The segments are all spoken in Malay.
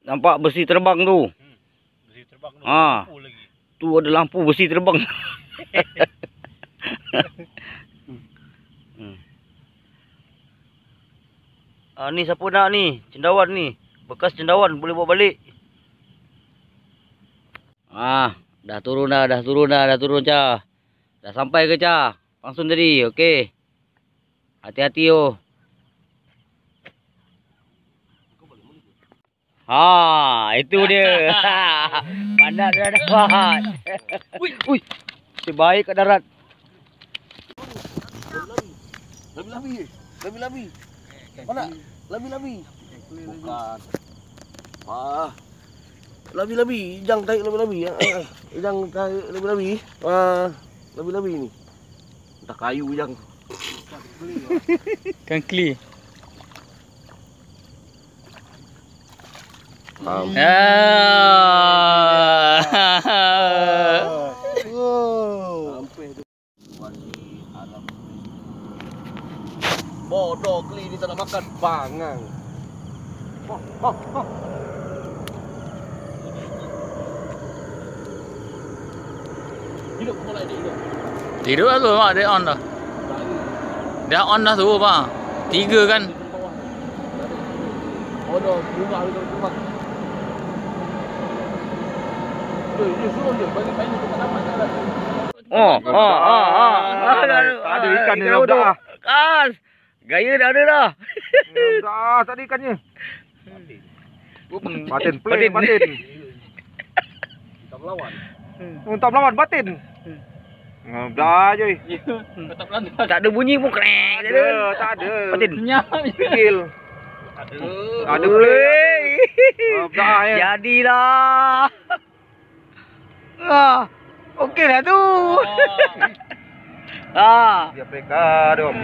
Nampak besi terbang tu. Besi terbang tu. Ha. Lampu lagi. Tu ada lampu besi terbang. Ni siapa nak ni? Cendawan ni. Bekas cendawan boleh bawa balik. Dah turun Cah. Dah sampai ke Cah? Langsung tadi, okey. Hati-hati yo. Itu dia. Pandai dah dapat. Ui. Sebaik kat darat. Labi. Mana? Labi. Bukan. Labi. Jangan tarik labi. Jangan tarik labi. Labi ni. Entah kayu yang. Kan kli. Bodoh keli ni tak nak makan bangang. Hidup kepala dia hidup. Tidur lah tu mak, dia on dah. Dah on dah tu mak. 3 kan. Bodoh, bunga dia terbang. Dia suruh dia bagi panik tu tak dapat tak ada. Ada ikan ni dah. Kan. Gaya dah ada dah. Dah tak ada ikannya. Batin play batin. Kita melawan. Untuk melawan batin. Dah je. Tak ada bunyi pun krek. Tak ada. Batin. Senyap je. Skill. Ada boleh. Dah ya. Jadilah. Okey lah tu. Dia peka dong.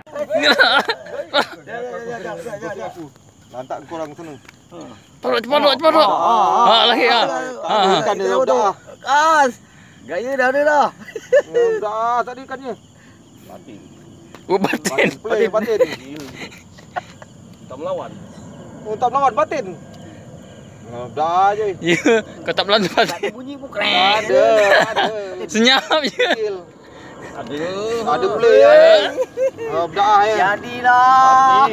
Lantak korang sana. Cepat. Lagi ah. Ikan dia dah. Kas. Gaya dah ada dah. Dah tak ada ikannya. Batin. Batin. Play batin. Kita melawan. Untuk melawan batin. Dah je. Ya, kau tak pelan Tak ada bunyi pun krek. Ada. Senyap je. Skill. Ada. Ada play ya. Dah ya. Jadilah.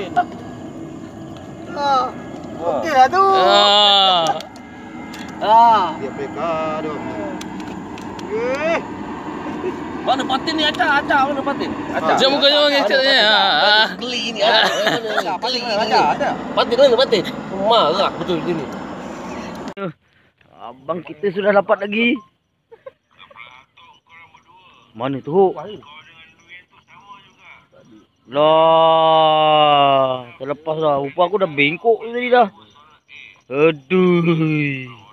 Okey lah tu. Dia peka dong. Mana batin ni acak mana batin? Jom muka kecilnya. Geli ni ada. Geli ni ada. Batin mana batin? Marah betul dia ni. Abang kita sudah dapat lagi. Mana tu? Lah, terlepas dah. Rupa aku dah bengkok tadi dah. Aduh.